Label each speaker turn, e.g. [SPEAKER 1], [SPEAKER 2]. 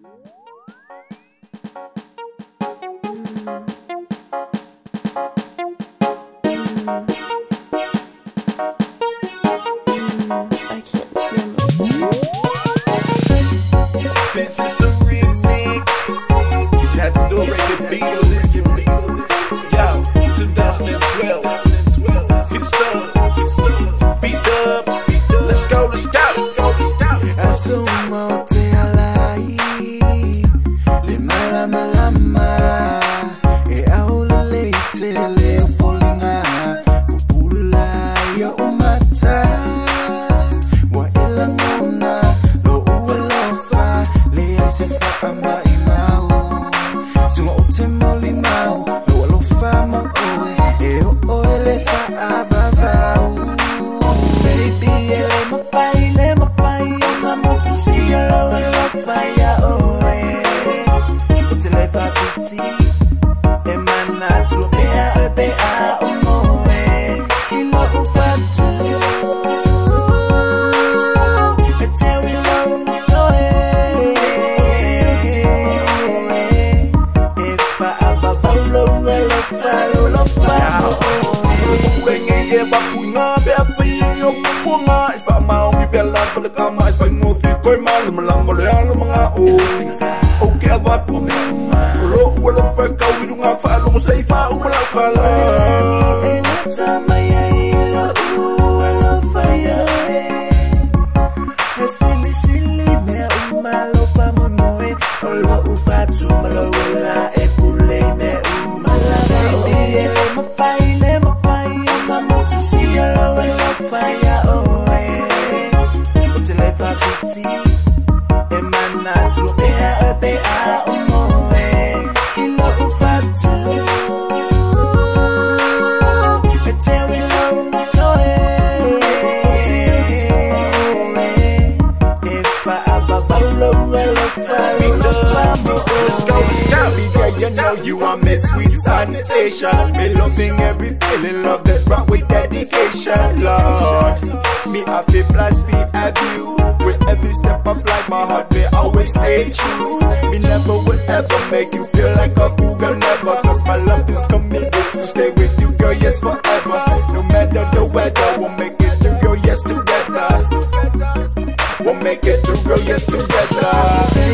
[SPEAKER 1] This is the remix. Got to do the beat on this. Yo, 2012. Hitztah, beat Dubb. Let's go, let's go.
[SPEAKER 2] Asumo te alai, lima lama, e aula leite leo folinga, kupula ya umata, wa elangona, lo ualofa, lea sefa ama imau, sunga utemo limau, lo alofa mo oe, e o elefa abavau, baby ele mapai,
[SPEAKER 1] you know you are my sweet sensation. Me loving every feeling, love that's brought with dedication, Lord. Me I feel blessed, be have you. With every step of life, my heart will always stay true. Me never will ever make you feel like a fool, girl, never. Cause my love is committed to stay with you, girl, yes, forever. No matter the weather, we'll make it through, girl, yes, together. We'll make it through, girl, yes, together.